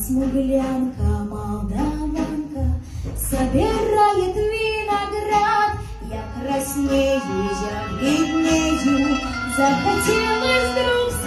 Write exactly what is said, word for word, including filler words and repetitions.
смуглянка, молдаванка, собирает виноград. Я краснею, я бледнею, захотелось вдруг